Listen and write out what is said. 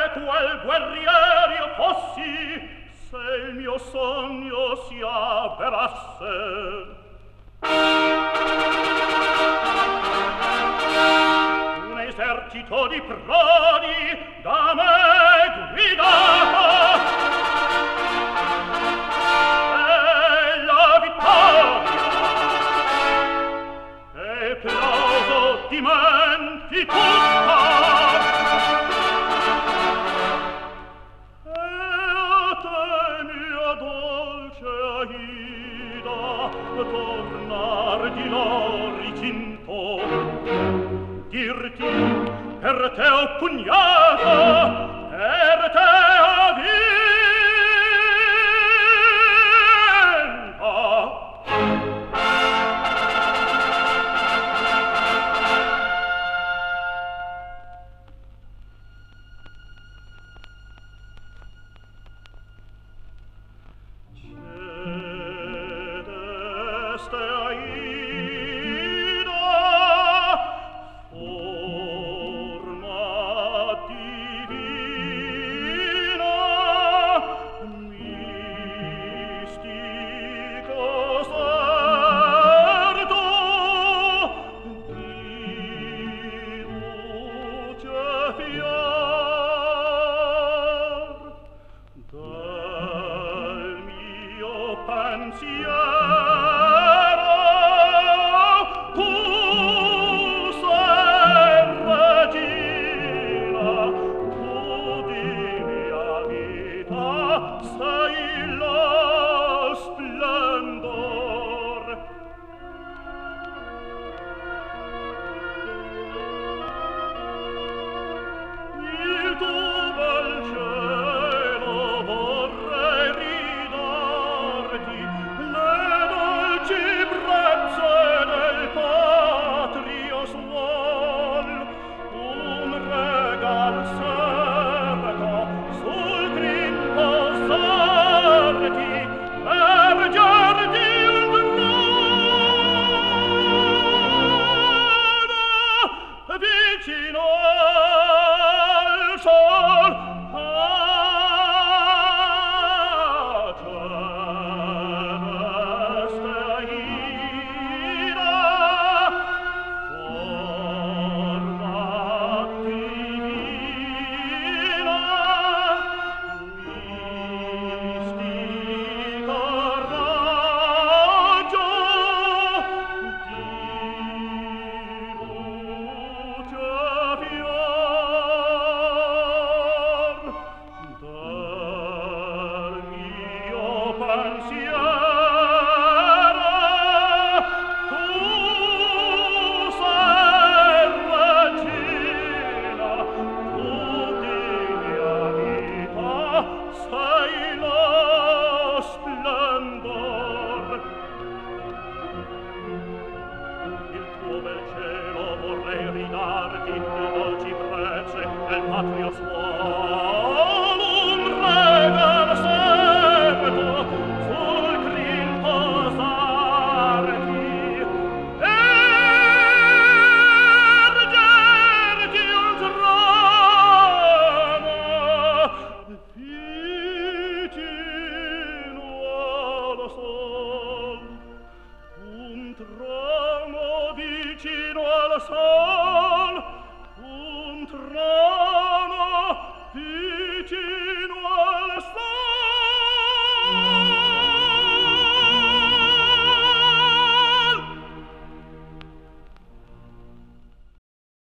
qual guerrieri io fossi, se il mio sogno si avverasse. Un esercito di prodi da me guidato, e la vittoria e plauso dimenti tutta. E a te, mia dolce Aida, tornar di l'originto, dirti per te ho pugnato, per te ho vinto. Cielo vorrei ridarti le dolci brezze del patrio suolo.